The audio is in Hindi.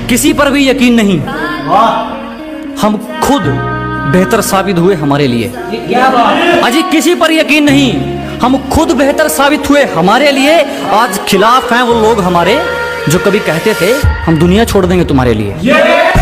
किसी पर भी यकीन नहीं, हम खुद बेहतर साबित हुए हमारे लिए। अजी किसी पर यकीन नहीं, हम खुद बेहतर साबित हुए हमारे लिए। आज खिलाफ हैं वो लोग हमारे जो कभी कहते थे हम दुनिया छोड़ देंगे तुम्हारे लिए।